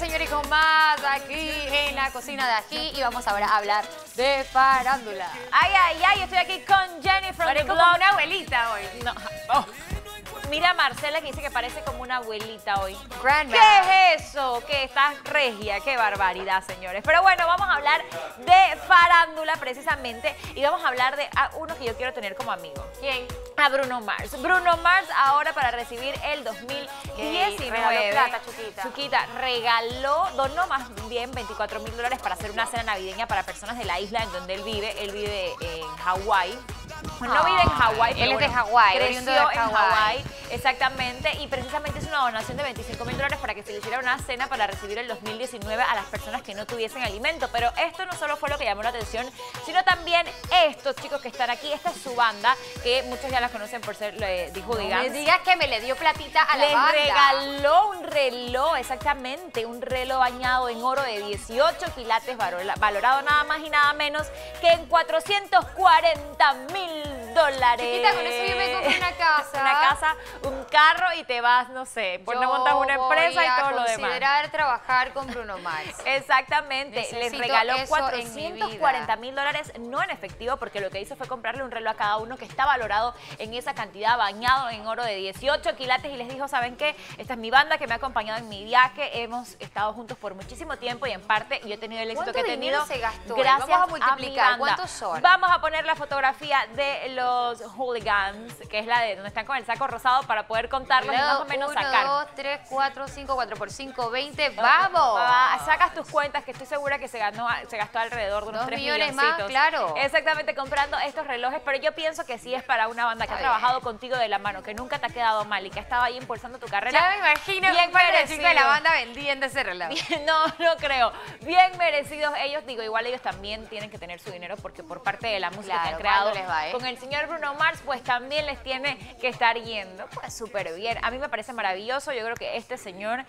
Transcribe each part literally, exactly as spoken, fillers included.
señores, con más aquí en la cocina de Ají y vamos ahora a hablar de farándula. Ay, ay, ay, estoy aquí con Jenny from Parezco the como blog. una abuelita hoy. No. Oh. Mira a Marcela que dice que parece como una abuelita hoy. Grandma. ¿Qué es eso? Que estás regia. Qué barbaridad, señores. Pero bueno, vamos a hablar de farándula precisamente y vamos a hablar de a uno que yo quiero tener como amigo. ¿Quién? A Bruno Mars. Bruno Mars ahora para recibir el dos mil diecinueve. Regaló plata, Chuquita. Chuquita regaló, donó más bien veinticuatro mil dólares para hacer una cena navideña para personas de la isla en donde él vive. Él vive en Hawái. Bueno, no vive en Hawái, pero él es de bueno, Hawái, creció de en Hawái. Hawái, exactamente, y precisamente es una donación de veinticinco mil dólares para que se le hiciera una cena para recibir el dos mil diecinueve a las personas que no tuviesen alimento. Pero esto no solo fue lo que llamó la atención, sino también estos chicos que están aquí. Esta es su banda, que muchos ya la conocen por ser eh, The Hooligans. No me digas que me le dio platita a la Les banda. regaló un reloj, exactamente, un reloj bañado en oro de dieciocho quilates, valorado nada más y nada menos que en cuatrocientos cuarenta mil dólares. Chiquita, con eso yo me compro una casa. Una casa, un carro y te vas, no sé, por no montas una empresa y todo lo demás. Considerar trabajar con Bruno Mars. Exactamente, les Necesito regaló eso cuatrocientos cuarenta mil dólares, no en efectivo, porque lo que hizo fue comprarle un reloj a cada uno que está valorado en esa cantidad, bañado en oro de dieciocho quilates, y les dijo, ¿saben qué? Esta es mi banda que me ha acompañado en mi viaje, hemos estado juntos por muchísimo tiempo y en parte yo he tenido el éxito que he tenido. ¿Cuánto dinero se gastó? Gracias Vamos a multiplicar, a mi banda. ¿cuántos son? Vamos a poner la fotografía de los Hooligans, que es la de donde están con el saco rosado para poder contarlos y más o menos uno, sacar. dos, tres, cuatro, cinco, cuatro por cinco, veinte, ¡vamos! Va, sacas tus cuentas, que estoy segura que se ganó, se gastó alrededor de unos Dos tres millones milloncitos. más, claro. Exactamente, comprando estos relojes, pero yo pienso que sí es para una banda que Está ha bien. trabajado contigo de la mano, que nunca te ha quedado mal y que ha estado ahí impulsando tu carrera. Ya me imagino bien que para el chico de la merecido. banda vendiendo ese reloj. Bien, no, no creo. Bien merecidos ellos, digo, igual ellos también tienen que tener su dinero porque por parte de la música Claro, que han creado ¿cuándo les va, eh? con el señor Bruno Mars, pues también les tiene que estar yendo. Pues súper bien. A mí me parece maravilloso. Yo creo que este señor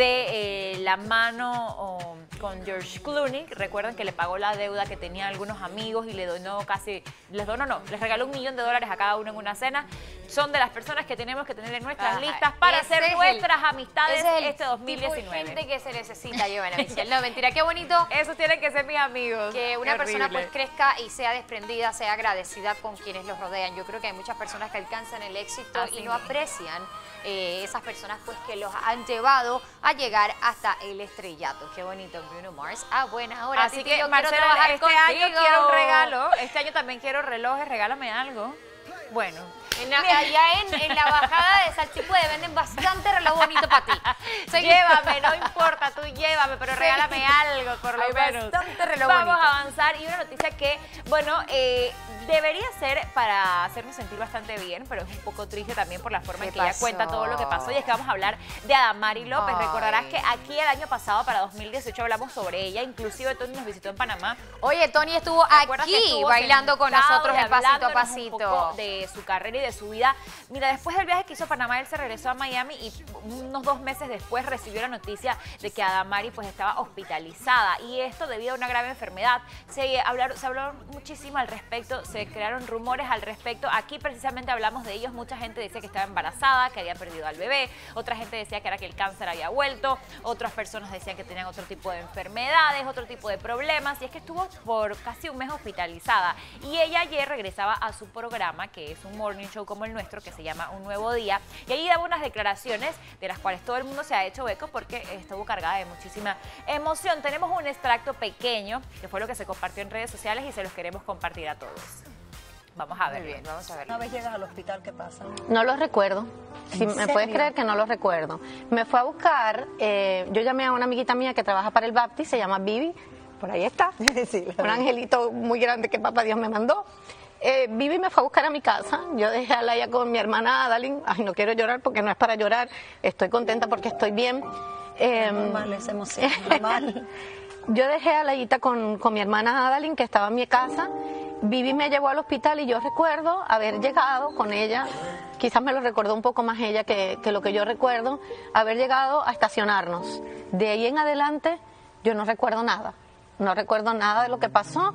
de eh, la mano oh, con George Clooney, recuerdan que le pagó la deuda que tenía algunos amigos y le donó casi, les donó no, les regaló un millón de dólares a cada uno en una cena. Son de las personas que tenemos que tener en nuestras Ajá. listas para Ese hacer es el- nuestras amistades ese es el este dos mil diecinueve. tipo de gente que se necesita, Giovanna Michelle. No, mentira, qué bonito Esos tienen que ser mis amigos. que una Qué persona horrible. pues crezca y sea desprendida, sea agradecida con quienes los rodean. Yo creo que hay muchas personas que alcanzan el éxito Así y no mismo. aprecian eh, esas personas pues que los han llevado a llegar hasta el estrellato. Qué bonito, Bruno Mars. Ah, buena hora. Así Titi, que, yo quiero Marcela, trabajar este contigo. año quiero un regalo. Este año también quiero relojes. Regálame algo. Bueno. En la- allá en, en la bajada de Salchipuede venden bastante reloj bonito para ti. Segui- Llévame, no importa, tú llévame, pero Sí. regálame algo, por lo Hay menos. bastante reloj Vamos bonito. a avanzar. Y una noticia que, bueno, eh, debería ser para hacernos sentir bastante bien, pero es un poco triste también por la forma ¿Qué en que ella pasó? cuenta todo lo que pasó. Y es que vamos a hablar de Adamari López. Ay. Recordarás que aquí el año pasado, para dos mil dieciocho, hablamos sobre ella. Inclusive Tony nos visitó en Panamá. Oye, Tony estuvo ¿Te acuerdas que aquí estuvo bailando con sentado nosotros y el pasito a hablándonos pasito. un poco de su carrera y de su vida? Mira, después del viaje que hizo a Panamá, él se regresó a Miami y unos dos meses después recibió la noticia de que Adamari pues estaba hospitalizada, y esto debido a una grave enfermedad. Se hablaron, se habló muchísimo al respecto, se crearon rumores al respecto. Aquí precisamente hablamos de ellos. Mucha gente decía que estaba embarazada, que había perdido al bebé, otra gente decía que era que el cáncer había vuelto, otras personas decían que tenían otro tipo de enfermedades, otro tipo de problemas, y es que estuvo por casi un mes hospitalizada. Y ella ayer regresaba a su programa, que es un morning show como el nuestro, que se llama Un Nuevo Día, y ahí daba unas declaraciones de las cuales todo el mundo se ha hecho eco porque estuvo cargada de muchísima emoción. Tenemos un extracto pequeño, que fue lo que se compartió en redes sociales, y se los queremos compartir a todos. Vamos a ver. Muy bien, vamos a ver. Una vez llegas al hospital, ¿qué pasa? No lo recuerdo. Si ¿En me serio? puedes creer que no lo recuerdo. Me fue a buscar, eh, yo llamé a una amiguita mía que trabaja para el Baptist, se llama Vivi, por ahí está, Sí, la un vi. angelito muy grande que papá Dios me mandó. Eh, Vivi me fue a buscar a mi casa, yo dejé a Laia con mi hermana Adalyn. Ay, no quiero llorar porque no es para llorar, estoy contenta porque estoy bien. Eh, Normal, esa emoción, normal. Yo dejé a Laita con, con mi hermana Adalyn, que estaba en mi casa. Vivi me llevó al hospital y yo recuerdo haber llegado con ella, quizás me lo recordó un poco más ella que, que lo que yo recuerdo, haber llegado a estacionarnos. De ahí en adelante yo no recuerdo nada, no recuerdo nada de lo que pasó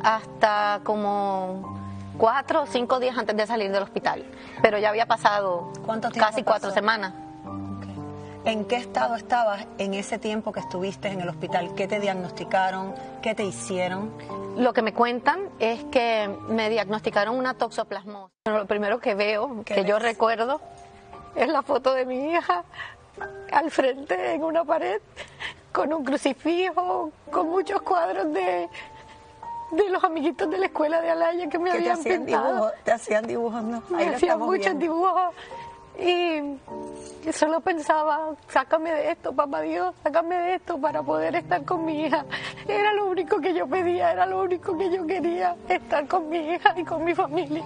hasta como cuatro o cinco días antes de salir del hospital. Pero ya había pasado ¿Cuánto tiempo casi cuatro pasó? semanas. Ok. ¿En qué estado estabas en ese tiempo que estuviste en el hospital? ¿Qué te diagnosticaron? ¿Qué te hicieron? Lo que me cuentan es que me diagnosticaron una toxoplasmosis. Pero lo primero que veo, que yo recuerdo, es la foto de mi hija al frente en una pared, con un crucifijo, con muchos cuadros de, de los amiguitos de la escuela de Alaya que me ¿Qué habían te hacían pintado. dibujos? Te hacían dibujos, ¿no? Me Ahí lo hacían estamos muchos viendo. dibujos y, y solo pensaba, sácame de esto, papá Dios, sácame de esto para poder estar con mi hija. Era lo único que yo pedía, era lo único que yo quería, estar con mi hija y con mi familia.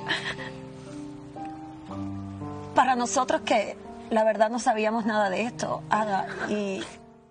Para nosotros que la verdad no sabíamos nada de esto, Ada, y...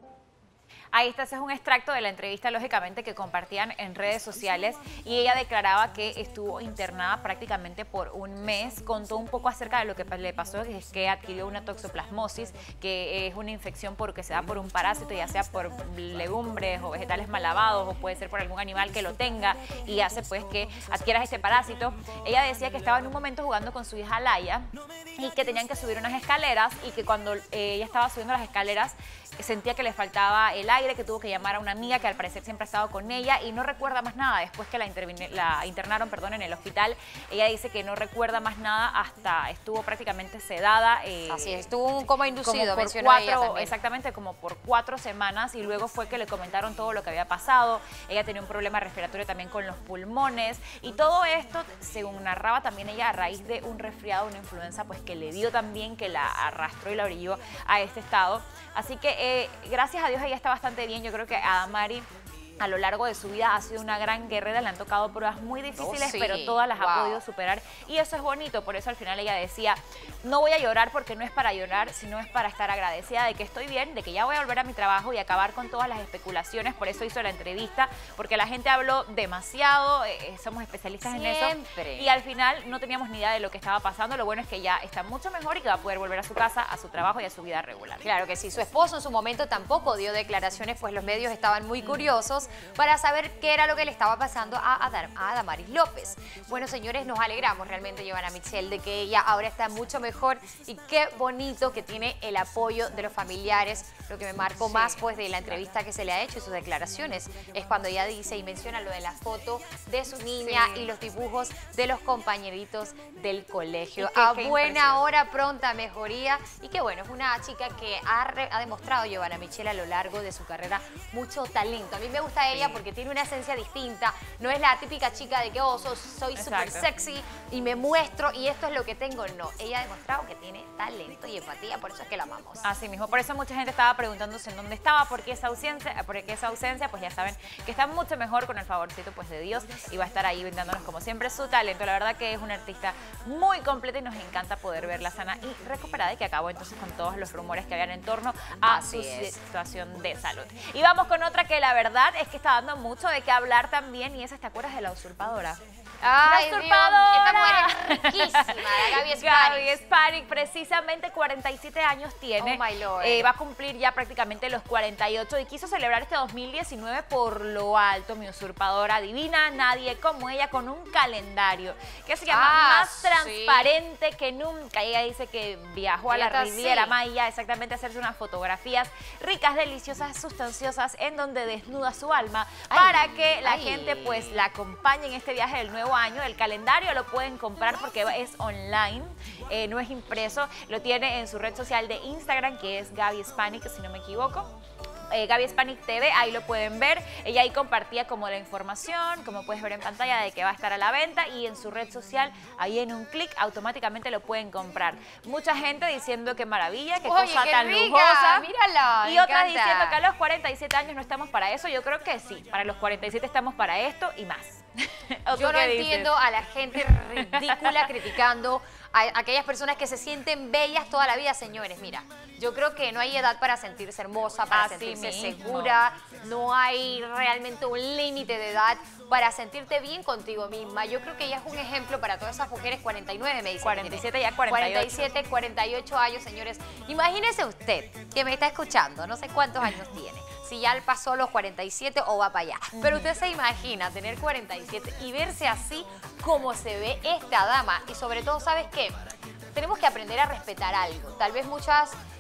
Ahí está, ese es un extracto de la entrevista, lógicamente, que compartían en redes sociales y ella declaraba que estuvo internada prácticamente por un mes. Contó un poco acerca de lo que le pasó, que es que adquirió una toxoplasmosis, que es una infección porque se da por un parásito, ya sea por legumbres o vegetales mal lavados o puede ser por algún animal que lo tenga y hace pues que adquieras este parásito. Ella decía que estaba en un momento jugando con su hija Laia y que tenían que subir unas escaleras y que cuando eh, ella estaba subiendo las escaleras sentía que le faltaba el aire, que tuvo que llamar a una amiga que al parecer siempre ha estado con ella y no recuerda más nada. Después que la, la internaron perdón, en el hospital, ella dice que no recuerda más nada hasta estuvo prácticamente sedada. Eh, Así es, estuvo un coma inducido, por mencionó cuatro, ella también. Exactamente, como por cuatro semanas y luego fue que le comentaron todo lo que había pasado. Ella tenía un problema respiratorio también con los pulmones y todo esto, según narraba también ella, a raíz de un resfriado, una influenza, pues que le dio también, que la arrastró y la orilló a este estado. Así que eh, gracias a Dios ella está bastante bien. Yo creo que Adamari a lo largo de su vida ha sido una gran guerrera, le han tocado pruebas muy difíciles, Oh, sí. pero todas las Wow. ha podido superar y eso es bonito. Por eso al final ella decía, no voy a llorar porque no es para llorar, sino es para estar agradecida de que estoy bien, de que ya voy a volver a mi trabajo y acabar con todas las especulaciones. Por eso hizo la entrevista, porque la gente habló demasiado, eh, somos especialistas en eso Siempre. y al final no teníamos ni idea de lo que estaba pasando. Lo bueno es que ya está mucho mejor y que va a poder volver a su casa, a su trabajo y a su vida regular. Claro que sí, su esposo en su momento tampoco dio declaraciones, pues los medios estaban muy curiosos para saber qué era lo que le estaba pasando a, Adam, a Adamaris López. Bueno, señores, nos alegramos realmente, Giovanna Michelle, de que ella ahora está mucho mejor y qué bonito que tiene el apoyo de los familiares. Lo que me marcó Sí. más pues de la entrevista que se le ha hecho y sus declaraciones es cuando ella dice y menciona lo de la foto de su niña Sí. y los dibujos de los compañeritos del colegio. Y qué- a qué buena impresión. hora, pronta mejoría y que bueno, es una chica que ha, re- ha demostrado, Giovanna Michelle, a lo largo de su carrera mucho talento. A mí me gusta ella Sí. porque tiene una esencia distinta, no es la típica chica de que oh, so- soy súper Exacto. sexy y me muestro y esto es lo que tengo. No, ella ha demostrado que tiene talento y empatía, por eso es que la amamos. Así mismo, por eso mucha gente estaba preguntándose en dónde estaba, por qué esa ausencia, por qué esa ausencia, pues ya saben que está mucho mejor con el favorcito pues de Dios y va a estar ahí brindándonos como siempre su talento. La verdad que es una artista muy completa y nos encanta poder verla sana y recuperada y que acabó entonces con todos los rumores que habían en torno a Así su es. situación de salud. Y vamos con otra que la verdad es que está dando mucho de qué hablar también y esa, ¿te acuerdas de la usurpadora? Ay, ¡La Dios, usurpadora! esta mujer es riquísima, la Gaby Spanik. Gaby Spanik, precisamente cuarenta y siete años tiene. Oh, my Lord. Eh, va a cumplir ya prácticamente los cuarenta y ocho y quiso celebrar este dos mil diecinueve por lo alto. Mi usurpadora divina, nadie como ella, con un calendario que se llama Ah, Más sí. transparente que nunca. Ella dice que viajó a Ella la está Riviera así. Maya exactamente a hacerse unas fotografías ricas, deliciosas, sustanciosas, en donde desnuda su alma Ay, para que la ay. gente pues la acompañe en este viaje del nuevo año. El calendario lo pueden comprar porque es online, eh, no es impreso. Lo tiene en su red social de Instagram, que es Gaby Spanik, si no me equivoco. Eh, Gaby Spanik T V, ahí lo pueden ver. Ella ahí compartía como la información, como puedes ver en pantalla, de que va a estar a la venta, y en su red social, ahí en un clic, automáticamente lo pueden comprar. Mucha gente diciendo que maravilla, que Oye, cosa qué tan rica, lujosa. mírala, Y me otras encanta. diciendo que a los cuarenta y siete años no estamos para eso. Yo creo que sí, para los cuarenta y siete estamos para esto y más. ¿O tú Yo no qué dices? entiendo a la gente ridícula criticando a aquellas personas que se sienten bellas toda la vida, señores. Mira, yo creo que no hay edad para sentirse hermosa, para Así sentirse mismo. segura. No hay realmente un límite de edad para sentirte bien contigo misma. Yo creo que ella es un ejemplo para todas esas mujeres. cuarenta y nueve me dicen. cuarenta y siete que tiene. ya cuarenta y ocho. cuarenta y siete, cuarenta y ocho años, señores. Imagínese usted que me está escuchando, no sé cuántos años tiene, si ya pasó los cuarenta y siete o va para allá. Pero usted se imagina tener cuarenta y siete y verse así como se ve esta dama. Y sobre todo, ¿sabes qué? Tenemos que aprender a respetar algo. Tal vez muchas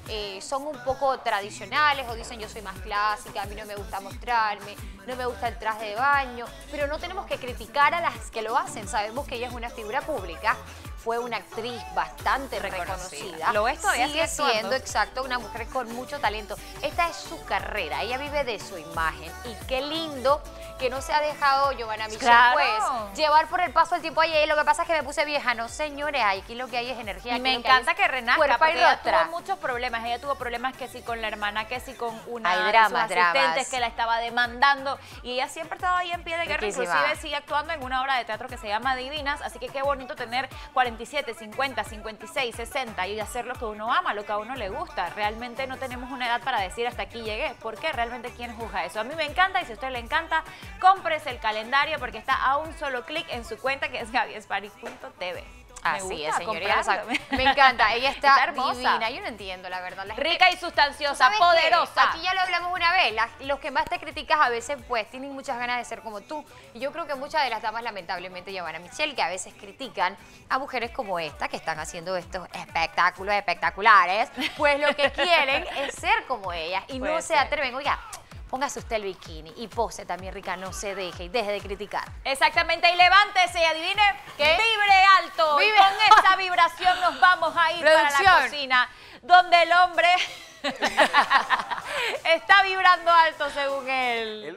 eh, son un poco tradicionales o dicen yo soy más clásica, a mí no me gusta mostrarme, no me gusta el traje de baño, pero no tenemos que criticar a las que lo hacen. Sabemos que ella es una figura pública, fue una actriz bastante reconocida. Lo es todavía, sigue sigue siendo, exacto, una mujer con mucho talento. Esta es su carrera, ella vive de su imagen y qué lindo que no se ha dejado Giovanna Michel, Claro. pues, llevar por el paso del tiempo. Ay, lo que pasa es que me puse vieja. No, señores, aquí lo que hay es energía. Y aquí me lo que encanta hay es que renazca, cuerpo porque y ella rostra. tuvo muchos problemas. Ella tuvo problemas que sí con la hermana, que sí con una Hay de dramas, sus asistentes dramas. que la estaba demandando. Y ella siempre estaba ahí en pie de guerra, Riquísima. inclusive sigue actuando en una obra de teatro que se llama Divinas. Así que qué bonito tener cuarenta y siete, cincuenta, cincuenta y seis, sesenta y hacer lo que uno ama, lo que a uno le gusta. Realmente no tenemos una edad para decir hasta aquí llegué. ¿Por qué? Realmente ¿quién juzga eso? A mí me encanta y si a usted le encanta, cómprese el calendario porque está a un solo clic en su cuenta que es gaby sparis punto t v. Así es, señora. comprarlo. Me encanta, ella está, Está hermosa. divina. Yo no entiendo, la verdad. La gente- Rica y sustanciosa, ¿Sabes qué? poderosa. Aquí ya lo hablamos una vez. Las- los que más te criticas a veces, pues, tienen muchas ganas de ser como tú. Y yo creo que muchas de las damas, lamentablemente, Giovanna Michel, que a veces critican a mujeres como esta, que están haciendo estos espectáculos espectaculares, pues lo que quieren es ser como ellas y Puede no se ser. atreven. Oiga, póngase usted el bikini y pose también, rica, no se deje y deje de criticar. Exactamente, y levántese y adivine, ¿Qué? vibre alto. Vibre- Y con esa vibración nos vamos a ir para la Producción. cocina, donde el hombre está vibrando alto según él.